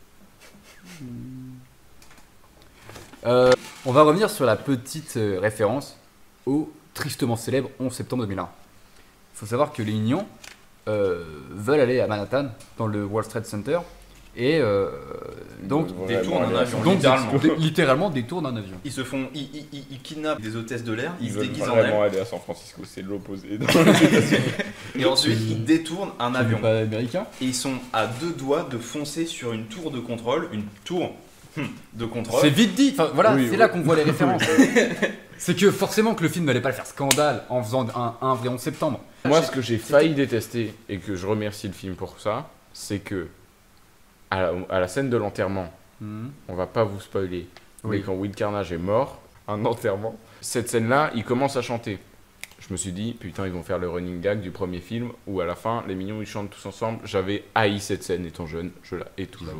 Euh, on va revenir sur la petite euh, référence au tristement célèbre onze septembre deux mille un. Il faut savoir que les Mignons euh, veulent aller à Manhattan, dans le World Trade Center, et euh, donc, Vraiment détournent un aller à avion. San donc littéralement. dé- littéralement détournent un avion. Ils se font, ils, ils, ils- ils kidnappent des hôtesses de l'air, ils, Ils se veulent déguisent en vraiment elles, aller à San Francisco, c'est l'opposé. et ensuite ils détournent un C'est avion. pas américain. Et ils sont à deux doigts de foncer sur une tour de contrôle, une tour hum, de contrôle. C'est vite dit. Enfin, voilà, Oui, c'est oui. là qu'on voit les références. C'est que forcément que le film n'allait pas le faire scandale en faisant un, un vrai onze septembre. Moi, ce que j'ai failli détester, et que je remercie le film pour ça, c'est que à la, à la scène de l'enterrement, Mhm. on va pas vous spoiler, Oui. mais quand Will Carnage est mort, un enterrement, cette scène-là, il commence à chanter. Je me suis dit, putain, ils vont faire le running gag du premier film, où à la fin, les mignons, ils chantent tous ensemble. J'avais haï cette scène étant jeune, je la hais toujours.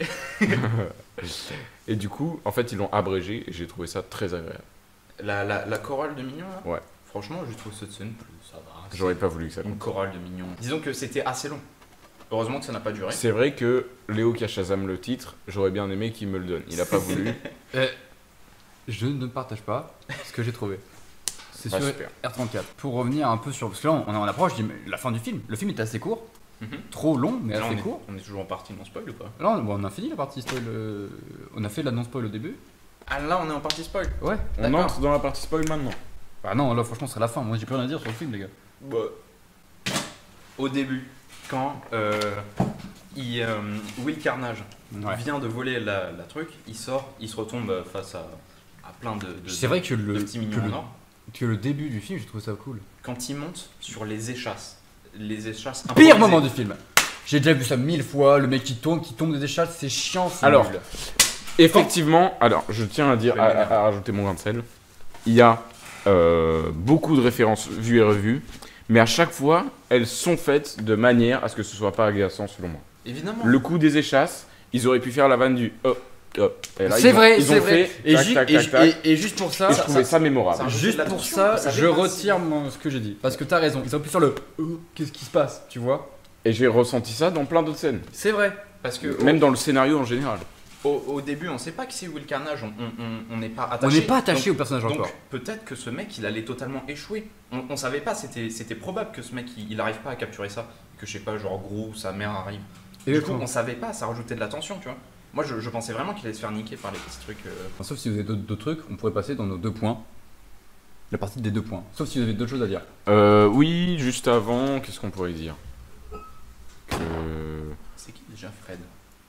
Et du coup, en fait, ils l'ont abrégé, et j'ai trouvé ça très agréable. La, la, la chorale de Mignon, là Ouais. Franchement, je trouve cette scène plus. Ça va. c'est J'aurais pas voulu que ça Une compte. chorale de Mignon. Disons que c'était assez long. Heureusement que ça n'a pas duré. C'est vrai que Léo qui a Shazam le titre, j'aurais bien aimé qu'il me le donne. Il a pas voulu. Je ne partage pas ce que j'ai trouvé. C'est Ah, sur super. R trente-quatre. Pour revenir un peu sur. Parce que là, on est en approche de la fin du film. Le film est assez court. Mhm. Trop long, mais Là, on, assez est, court. on est toujours en partie non spoil ou pas? Là, on, bon, on a fini la partie spoil. euh, On a fait la non-spoil au début. Ah là, on est en partie spoil. Ouais. On D'accord. entre dans la partie spoil maintenant. Bah non, là, franchement, c'est la fin. Moi, j'ai plus rien à dire sur le film, les gars. Bah, au début, quand euh, il, euh, Will Carnage Ouais. vient de voler la, la truc, il sort, il se retombe face à, à plein de, de, C'est vrai que de le, petits que, mignons en le, or. que le début du film, j'ai trouvé ça cool. Quand il monte sur les échasses, les échasses Pire improvisées. moment du film. J'ai déjà vu ça mille fois. Le mec qui tourne, qui tombe des échelles, c'est chiant. c'est Alors, nul. Effectivement, alors je tiens à dire, Je à, vais m'énerver. à- à rajouter mon grain de sel. Il y a euh, beaucoup de références vues et revues, mais à chaque fois, elles sont faites de manière à ce que ce soit pas agaçant selon moi. Évidemment. Le coup des échasses, Ils auraient pu faire la vanne du hop, hop. Et là, C'est ils ont- vrai, ils ont c'est vrai. fait Et, tac, ju- tac, et tac, ju- tac. et- et juste pour ça, Et je trouvais ça mémorable. ça- juste la pour tension, ça, on savait je pas si- retire mon- ce que j'ai dit. Parce que t'as raison, ils auraient pu faire le euh, qu'est-ce qui se passe, tu vois. Et j'ai ressenti ça dans plein d'autres scènes. C'est vrai. Parce que Même dans le scénario en général. au, au début, on sait pas qui c'est Will Carnage, on- on on- on n'est pas On attaché. n'est pas attaché Donc- au personnage encore. Donc peut-être que ce mec il allait totalement échouer. On, on savait pas, c'était c'était probable que ce mec il, il arrive pas à capturer ça. Que je sais pas, genre gros, sa mère arrive. Du coup, Exactement. on savait pas, ça rajoutait de la tension, tu vois. Moi je, je pensais vraiment qu'il allait se faire niquer par les petits trucs. euh. Sauf si vous avez d'autres d'autres trucs, on pourrait passer dans nos deux points. La partie des deux points. Sauf si vous avez d'autres choses à dire. Euh, oui, juste avant, qu'est-ce qu'on pourrait dire Que... C'est qui déjà Fred?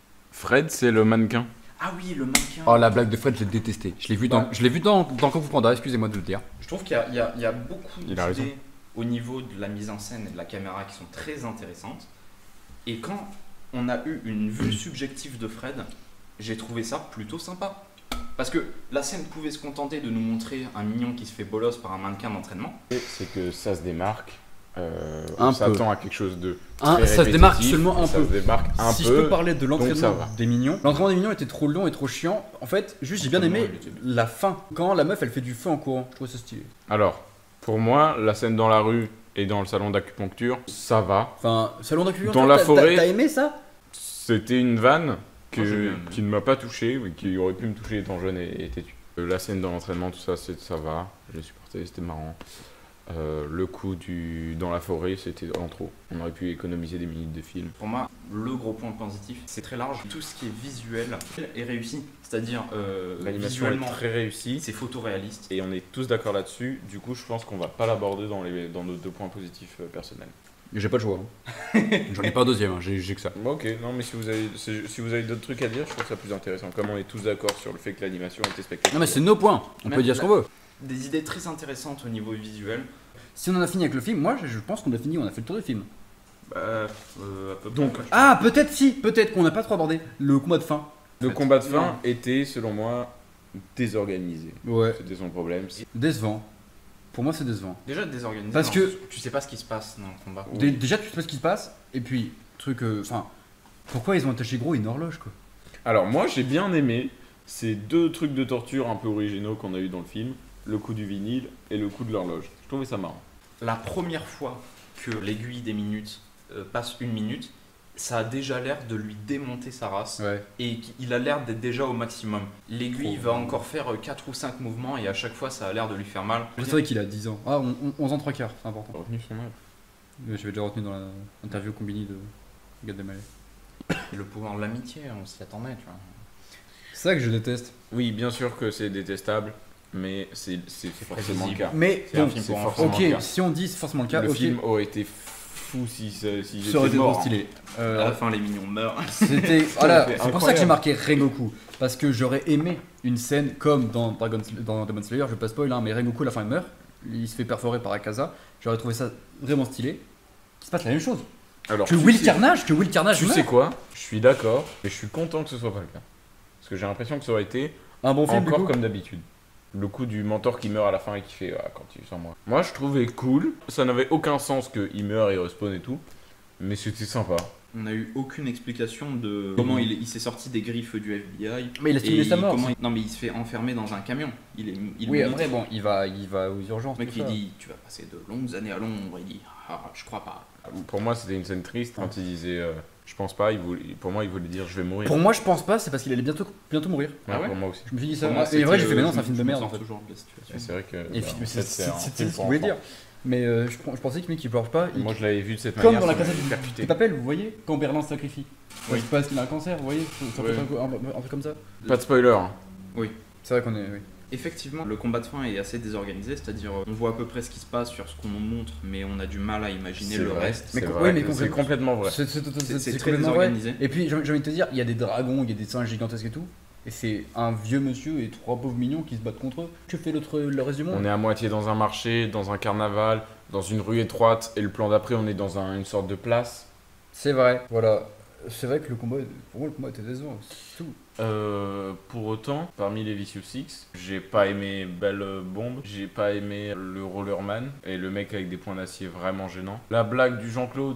Fred, c'est le mannequin. Ah oui, le mannequin. Oh, la blague de Fred, je l'ai détesté. Je l'ai vu dans, Ouais. je l'ai vu dans, dans Quand vous prendra, excusez-moi de le dire. Je trouve qu'il y a, il y a- il y a beaucoup Il a raison. d'idées au niveau de la mise en scène et de la caméra qui sont très intéressantes. Et quand on a eu une vue subjective de Fred, j'ai trouvé ça plutôt sympa. Parce que la scène pouvait se contenter de nous montrer un mignon qui se fait bolos par un mannequin d'entraînement. C'est que ça se démarque. Euh, Un on peu. s'attend à quelque chose de. Un, très ça se démarque répétitif, seulement un ça peu. se démarque un si peu. je peux parler de ça l'entraînement va. des mignons, l'entraînement des mignons était trop long et trop chiant. En fait, juste j'ai bien aimé L'entraînement, il était bien. la fin. Quand la meuf elle fait du feu en courant, je trouve ça stylé. Alors, pour moi, la scène dans la rue et dans le salon d'acupuncture, ça va. Enfin, salon d'acupuncture. Dans la t'as- forêt- T'as t'as aimé ça? C'était une vanne que, Moi, j'ai bien aimé. qui ne m'a pas touché, mais qui aurait pu me toucher étant jeune et, et têtu. Euh, La scène dans l'entraînement, tout ça, c'est- ça va. J'ai supporté, c'était marrant. Euh, le coup du dans la forêt, c'était en trop. On aurait pu économiser des minutes de film. Pour moi, le gros point positif, c'est très large. Tout ce qui est visuel est réussi. C'est-à-dire, euh, L'animation est visuellement, très réussie. c'est photoréaliste. Et on est tous d'accord là-dessus. Du coup, je pense qu'on va pas l'aborder dans, les, dans nos deux points positifs euh, personnels. J'ai pas le choix. hein. J'en ai pas un deuxième, hein, j'ai j'ai que ça. Bon, ok, non, mais si vous avez, si si vous avez d'autres trucs à dire, je trouve ça plus intéressant. Comme on est tous d'accord sur le fait que l'animation était spectaculaire. Non mais c'est nos points, on Même peut dire ce la- qu'on veut. Des idées très intéressantes au niveau visuel. Si on en a fini avec le film, moi je je pense qu'on a fini, on a fait le tour du film. Bah, euh, à peu près. Donc, Ah, peut-être si, peut-être qu'on n'a pas trop abordé le combat de fin. le combat de fin Non. était, selon moi, désorganisé. Ouais. C'était son problème. Décevant. Pour moi c'est décevant. Déjà désorganisé. Parce non, que- tu sais pas ce qui se passe dans le combat. Dé- Déjà tu sais pas ce qui se passe, et puis, truc, euh, enfin, pourquoi ils ont attaché gros une horloge quoi? Alors, moi, j'ai bien aimé ces deux trucs de torture un peu originaux qu'on a eu dans le film, le coup du vinyle et le coup de l'horloge. Je trouvais ça marrant. La première fois que l'aiguille des minutes euh, passe une minute, ça a déjà l'air de lui démonter sa race. Ouais. Et il a l'air d'être déjà au maximum. L'aiguille Trop va bien. encore faire quatre ou cinq mouvements et à chaque fois ça a l'air de lui faire mal. C'est vrai qu'il a dix ans. Ah, on- on- onze ans trois quarts, c'est important. J'ai retenu son âge. Euh, J'avais déjà retenu dans l'interview combini de Gad Elmaleh. Et le pouvoir de l'amitié, on s'y attendait, tu vois. C'est ça que je déteste. Oui, bien sûr que c'est détestable, mais c'est c'est forcément le prévisible. cas. Mais C'est un bon, film c'est pour enfants. forcément ok, le cas. si on dit c'est forcément le cas, Le ok, film aurait été fou si, ça- si ça aurait j'étais été mort. trop stylé. À Euh, la fin, les mignons meurent. C'était voilà, fait c'est pour ça que j'ai incroyable. marqué Rengoku parce que j'aurais aimé une scène comme dans Dragon dans Demon Slayer, je vais pas spoil hein, mais Rengoku à la fin il meurt, il se fait perforer par Akaza. J'aurais trouvé ça vraiment stylé. Qu'il se passe la même chose. Alors, Que tu Will sais- Carnage, que Will Carnage Tu meurt. sais quoi? Je suis d'accord, mais je suis content que ce soit pas le cas. Parce que j'ai l'impression que ça aurait été Un bon film du encore coup. comme d'habitude. Le coup du mentor qui meurt à la fin et qui fait ah, quand tu sans moi. Moi je trouvais cool, ça n'avait aucun sens qu'il meurt et respawn et tout, mais c'était sympa. On n'a eu aucune explication de comment il, il s'est sorti des griffes du F B I. Mais il a stimulé Et sa mort. comment il- Non, mais il se fait enfermer dans un camion. Il est. Il Oui, le après montre. bon, il va il va aux urgences. Le mec tout il ça. dit tu vas passer de longues années à l'ombre. Il dit ah, je crois pas. Pour moi c'était une scène triste quand il disait euh, je pense pas, il voulait, pour moi il voulait dire je vais mourir. Pour moi, je pense pas, c'est parce qu'il allait bientôt bientôt mourir. Ouais, Ah ouais pour moi aussi. Je me suis dit ça. Pour moi, et en vrai, j'ai c'était, fait mais non, euh, c'est un film de je me merde en sors fait. toujours de la situation. Et c'est vrai que Et bah, fi- en c'est fait, c'est- un c'est film ce pour qu'il voulait enfants. dire. Mais euh, je, je pensais que le mec il pleure pas. Il... Moi je l'avais vu de cette Comme manière. dans la ça cassette m'avait du percuté. du Papel, vous voyez, quand Berlin se sacrifie. Oui. Ouais, c'est parce qu'il a un cancer, vous voyez, ça peut Ouais. être un, un- un truc comme ça. Pas de spoiler. hein. C'est vrai qu'on est. Oui. Effectivement, le combat de fin est assez désorganisé, c'est-à-dire euh, on voit à peu près ce qui se passe sur ce qu'on nous montre, mais on a du mal à imaginer C'est le vrai, reste. Mais c'est co- vrai, oui, mais c'est complètement- complètement vrai. C'est c'est- c'est- C'est- c'est c'est très complètement vrai. désorganisé. Et puis j'ai j'ai envie de te dire, il y a des dragons, il y a des singes gigantesques et tout. Et c'est un vieux monsieur et trois pauvres mignons qui se battent contre eux. Que fait l'autre, le reste du monde? On est à moitié dans un marché, dans un carnaval, dans une rue étroite, et le plan d'après on est dans un- une sorte de place. C'est vrai. Voilà. C'est vrai que le combat, pour moi, le combat était décevant. C'est tout. Euh, pour autant, parmi les Vicious Six, j'ai pas aimé Belle Bombe, j'ai pas aimé le Rollerman et le mec avec des points d'acier vraiment gênant. La blague du Jean-Claude,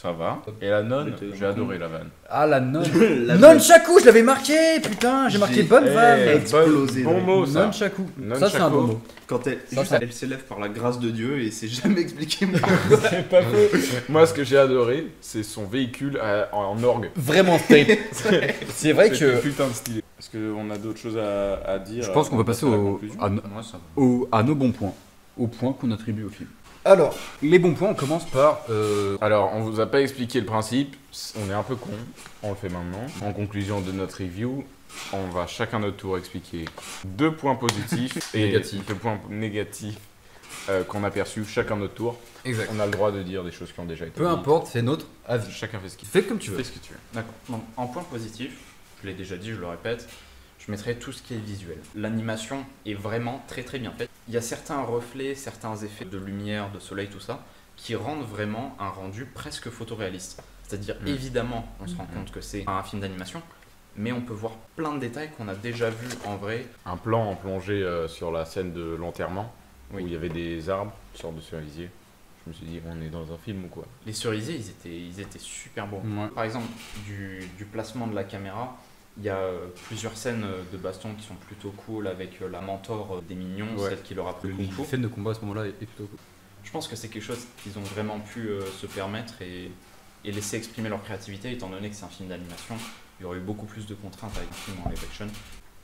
Ça va. Et la nonne, Mais t'es- j'ai adoré la vanne. Ah, la non. La Nunchaku, je l'avais marqué, putain, j'ai marqué J'ai- bonne Eh, vanne. explosé, Bon ouais. mot ça. Nunchaku. Nunchaku. Ça, c'est un bon mot. Quand elle, Ça, juste, ça- elle s'élève par la grâce de Dieu et c'est jamais expliqué. C'est pas faux. Moi, ce que j'ai adoré, c'est son véhicule à- en, en orgue. Vraiment straight. C'est vrai C'était que. putain de stylé. Est-ce qu'on a d'autres choses à, à dire Je pense qu'on avant va de passer à la au, conclusion à, no- Moi, ça va. au- à nos bons points. Aux points qu'on attribue au film. Alors, les bons points, on commence par. euh, Alors, on vous a pas expliqué le principe, on est un peu con, on le fait maintenant. En conclusion de notre review, on va chacun notre tour expliquer deux points positifs et Négatifs. deux points négatifs euh, qu'on a perçus chacun notre tour. Exact. On a le droit de dire des choses qui ont déjà été Peu dites. importe, c'est notre avis. Chacun fait ce qu'il Fais comme tu veux. Fais ce que tu veux. D'accord. Donc, en point positif, je l'ai déjà dit, je le répète, je mettrai tout ce qui est visuel. L'animation est vraiment très très bien faite. Il y a certains reflets, certains effets de lumière, de soleil, tout ça, qui rendent vraiment un rendu presque photoréaliste. C'est-à-dire, Mm. évidemment, on se rend Mm. compte que c'est un film d'animation, mais on peut voir plein de détails qu'on a déjà vus en vrai. Un plan en plongée euh, sur la scène de l'enterrement, Oui. où il y avait des arbres, une sorte de cerisier. Je me suis dit, on est dans un film ou quoi? Les cerisiers, ils étaient, ils étaient super beaux. Ouais. Par exemple, du, du placement de la caméra, il y a euh, plusieurs scènes euh, de baston qui sont plutôt cool avec euh, la mentor euh, des mignons, Ouais. celle qui leur a pris le Le kung fu. scène de combat à ce moment-là est est plutôt cool. Je pense que c'est quelque chose qu'ils ont vraiment pu euh, se permettre et, et laisser exprimer leur créativité, étant donné que c'est un film d'animation. Il y aurait eu beaucoup plus de contraintes avec un film en live action.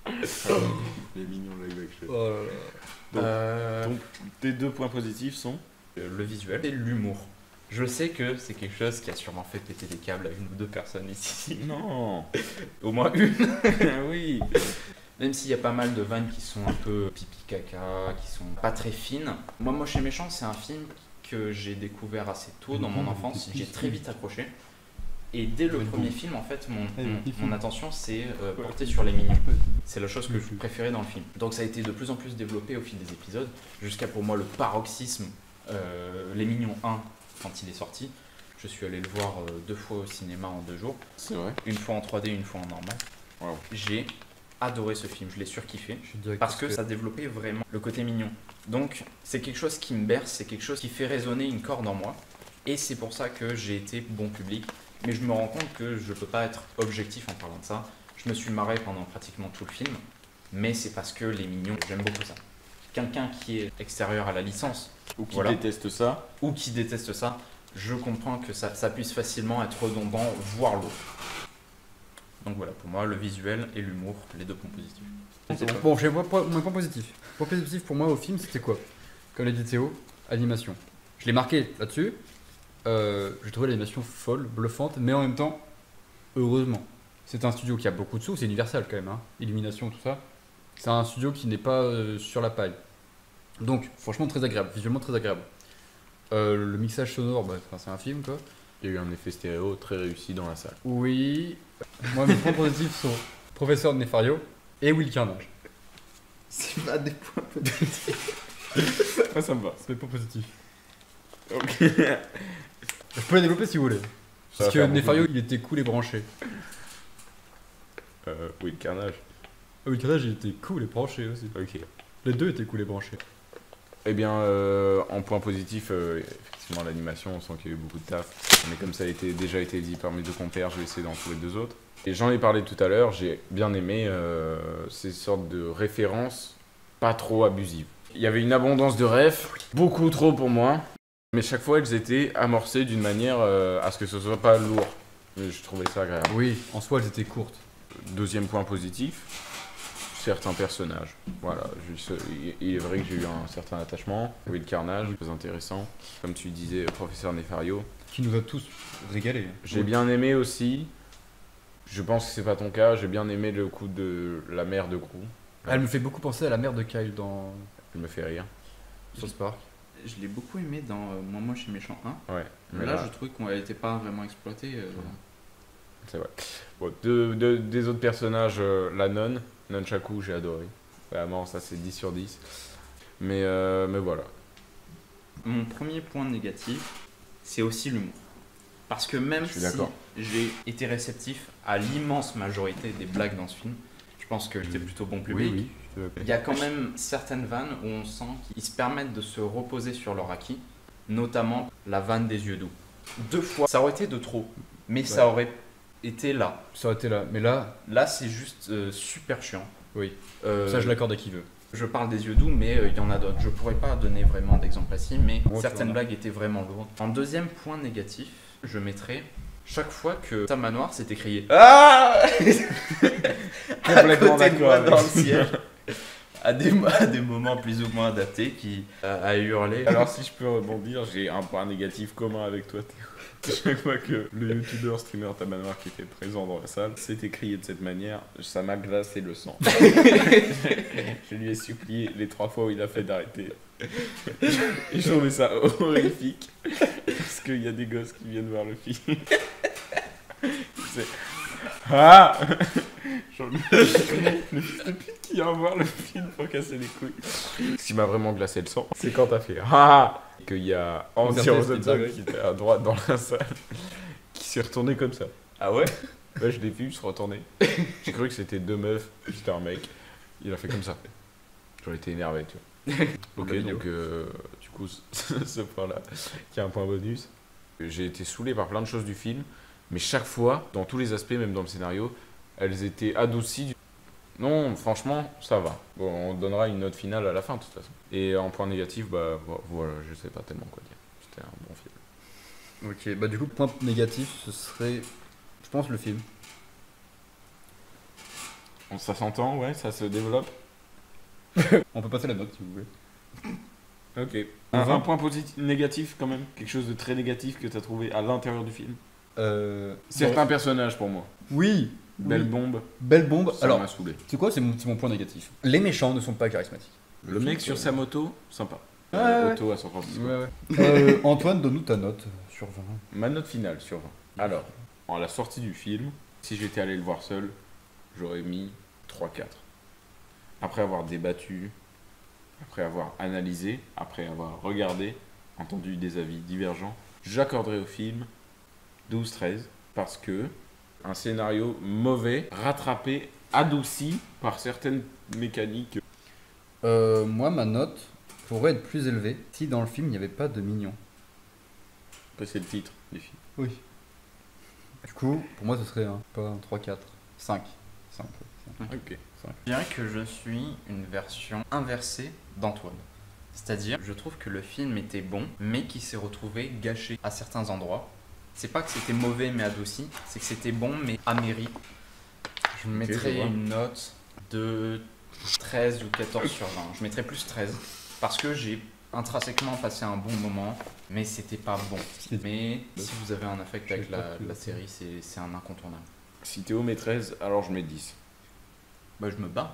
Les mignons live action. Oh là là. Donc, Euh, donc, tes deux points positifs sont le visuel et l'humour. Je sais que c'est quelque chose qui a sûrement fait péter les câbles à une ou deux personnes ici. Non. Au moins une. Oui. Même s'il y a pas mal de vannes qui sont un peu pipi caca, qui sont pas très fines. Moi, Moche et Méchant, c'est un film que j'ai découvert assez tôt dans mon enfance. J'ai très vite accroché. Et dès le premier film, en fait, mon, mon, mon attention s'est euh, portée sur les mignons. C'est la chose que je préférais dans le film. Donc ça a été de plus en plus développé au fil des épisodes, jusqu'à pour moi le paroxysme, euh, Les Mignons un, quand il est sorti. Je suis allé le voir euh, deux fois au cinéma en deux jours. C'est vrai. Une fois en trois D, une fois en normal. Wow. J'ai adoré ce film, je l'ai surkiffé. Je suis direct Parce que ça développait vraiment le côté mignon. Donc c'est quelque chose qui me berce, c'est quelque chose qui fait résonner une corde en moi. Et c'est pour ça que j'ai été bon public. Mais je me rends compte que je peux pas être objectif en parlant de ça. Je me suis marré pendant pratiquement tout le film. Mais c'est parce que les mignons, j'aime beaucoup ça. Quelqu'un qui est extérieur à la licence, Ou qui Voilà. déteste ça. ou qui déteste ça, je comprends que ça, ça puisse facilement être redondant, voire lourd. Donc voilà, pour moi, le visuel et l'humour, les deux points positifs. Bon, j'ai mon point mon point positif. Point positif pour moi au film, c'était quoi? Comme l'a dit Théo, animation. Je l'ai marqué là-dessus. Euh, j'ai trouvé l'animation folle, bluffante, mais en même temps, heureusement. C'est un studio qui a beaucoup de sous, c'est Universal quand même, hein. Illumination, tout ça. C'est un studio qui n'est pas euh, sur la paille. Donc, franchement, très agréable, visuellement très agréable. Euh, le mixage sonore, bah, enfin, c'est un film quoi. Il y a eu un effet stéréo très réussi dans la salle. Oui. Moi, mes points positifs sont Professeur de Nefario et Will Carnage. C'est pas des points positifs. Ah, ça me va. C'est mes points positifs. Ok. Je peux les développer si vous voulez. Ça Parce va que faire beaucoup Nefario, de- il était cool et branché. Euh, oui, le carnage. Ah oui, Carnage, il était cool et branché aussi. Ok. Les deux étaient cool et branchés. Eh bien, euh, en point positif, euh, effectivement, l'animation, on sent qu'il y a eu beaucoup de taf. Mais comme ça a été, déjà été dit par mes deux compères, je vais essayer d'en trouver deux autres. Et j'en ai parlé tout à l'heure, j'ai bien aimé euh, ces sortes de références pas trop abusives. Il y avait une abondance de refs, beaucoup trop pour moi. Mais chaque fois, elles étaient amorcées d'une manière euh, à ce que ce soit pas lourd. Et je trouvais ça agréable. Oui, en soi, elles étaient courtes. Deuxième point positif, certains personnages. Voilà, juste, il- il est vrai que j'ai eu un certain attachement. Oui, le carnage, très intéressant. Comme tu disais, professeur Nefario. Qui nous a tous régalé. J'ai bien aimé aussi, je pense que c'est pas ton cas, j'ai bien aimé le coup de la mère de Gru. Elle me fait beaucoup penser à la mère de Kyle dans Elle me fait rire. South Park. Je l'ai beaucoup aimé dans euh, Moi Moche et Méchant un. Ouais, mais là, là, je trouvais qu'elle n'était pas vraiment exploitée. euh, c'est vrai. Bon, de, de- des autres personnages, euh, la nonne, Nunchaku, j'ai adoré. Vraiment, ça c'est dix sur dix. Mais, euh, mais voilà. Mon premier point négatif, c'est aussi l'humour. Parce que même Je suis si d'accord. j'ai été réceptif à l'immense majorité des blagues dans ce film, je pense que j'étais plutôt bon public. Oui, oui. Il y a quand même certaines vannes où on sent qu'ils se permettent de se reposer sur leur acquis, notamment la vanne des yeux doux. deux fois. Ça aurait été de trop, mais ça aurait été là. Ça aurait été là. Mais là, Là, c'est juste euh, super chiant. oui. Euh, Ça, je l'accorde à qui veut. Je parle des yeux doux, mais euh, il y en a d'autres. Je pourrais pas donner vraiment d'exemple précis, mais Bon, tu certaines en as. blagues étaient vraiment lourdes. En deuxième point négatif, je mettrais chaque fois que Sam Manoir s'était crié Ah Complètement à côté de moi d'accord dans avec le ciel, à des, à des moments plus ou moins adaptés, qui a, a hurlé. Alors si je peux rebondir, j'ai un point négatif commun avec toi Théo. Chaque fois que le youtubeur streamer Tamanoir qui était présent dans la salle s'était crié de cette manière, ça m'a glacé le sang. Je lui ai supplié les trois fois où il a fait d'arrêter. Et je trouvais ça horrifique. Parce qu'il y a des gosses qui viennent voir le film. C'est... Ah Genre, le fils de pute qui vient voir le film pour casser les couilles. Ce qui m'a vraiment glacé le sang, c'est quand t'as fait Ah qu'il y a Andy Rosenthal qui était à droite dans la salle, qui s'est retourné comme ça. Ah ouais? Ouais, je l'ai vu se retourner. J'ai cru que c'était deux meufs, puis c'était un mec. Il a fait comme ça. J'aurais été énervé, tu vois. Ok, La donc euh, du coup, ce ce point-là, qui est un point bonus. J'ai été saoulé par plein de choses du film, mais chaque fois, dans tous les aspects, même dans le scénario, elles étaient adoucies. Non, franchement, ça va. Bon, on donnera une note finale à la fin, de toute façon. Et en point négatif, bah vo- voilà, je sais pas tellement quoi dire. C'était un bon film. Ok, bah du coup, point négatif, ce serait, je pense, le film. On- Ça s'entend, ouais, ça se développe. On peut passer la note si vous voulez. Ok. Un, un point positif, négatif quand même, quelque chose de très négatif que t'as trouvé à l'intérieur du film. Euh... Certains personnages pour moi. Oui. Belle oui. bombe, Belle bombe. ça Alors, m'a saoulé. c'est quoi? C'est mon, c'est mon point négatif. Les méchants ne sont pas charismatiques. Le mec sur sa moto, sympa. Ouais, Euh, ouais. Auto à San Francisco. Ouais, ouais. Euh, Antoine, donne-nous ta note sur vingt. Ma note finale sur vingt. Alors, à la sortie du film, si j'étais allé le voir seul, j'aurais mis trois quatre. Après avoir débattu, après avoir analysé, après avoir regardé, entendu des avis divergents, j'accorderais au film douze treize parce que un scénario mauvais, rattrapé, adouci par certaines mécaniques. Euh, moi, ma note pourrait être plus élevée si dans le film il n'y avait pas de mignons. Après, c'est le titre du film. Oui. Du coup, pour moi, ce serait un, pas un trois quatre, cinq. cinq. Ok. Je dirais que je suis une version inversée d'Antoine. C'est-à-dire, je trouve que le film était bon, mais qui s'est retrouvé gâché à certains endroits. C'est pas que c'était mauvais mais adouci, c'est que c'était bon mais améri. Je mettrais je vois. une note de treize ou quatorze sur vingt. Je mettrais plus treize parce que j'ai intrinsèquement passé un bon moment, mais c'était pas bon. Mais si vous avez un affect avec la, la série, c'est c'est un incontournable. Si Théo met treize, alors je mets dix. Bah, je me bats.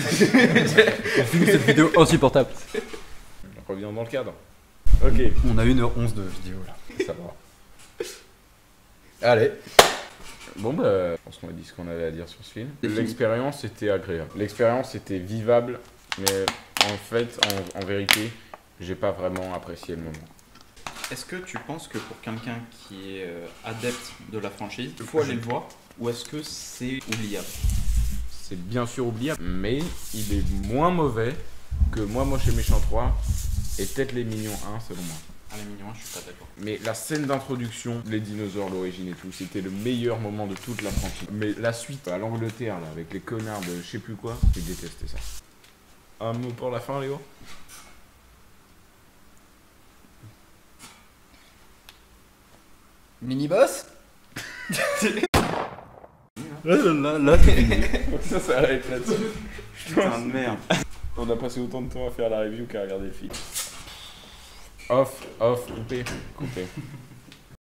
Cette vidéo insupportable. Reviens dans le cadre. Ok, On a une heure onze de vidéo là. ça va. Allez. Bon bah, je pense qu'on a dit ce qu'on avait à dire sur ce film. L'expérience était agréable. L'expérience était vivable, mais en fait, en, en vérité, j'ai pas vraiment apprécié le moment. Est-ce que tu penses que pour quelqu'un qui est euh, adepte de la franchise, il faut aller le voir ou est-ce que c'est oubliable? C'est bien sûr oubliable, mais il est moins mauvais que Moi Moche et Méchant trois et peut-être Les Mignons un selon moi. Ah, les mignons, je suis pas d'accord. Mais la scène d'introduction, les dinosaures, l'origine et tout, c'était le meilleur moment de toute la franchise. Mais la suite à l'Angleterre, là, avec les connards de je sais plus quoi, j'ai détesté ça. Un mot pour la fin, Léo? Mini-boss. Là, là, là, Ça s'arrête là-dessus. putain de merde. On a passé autant de temps à faire la review qu'à regarder le film. Off, off, coupé, coupé.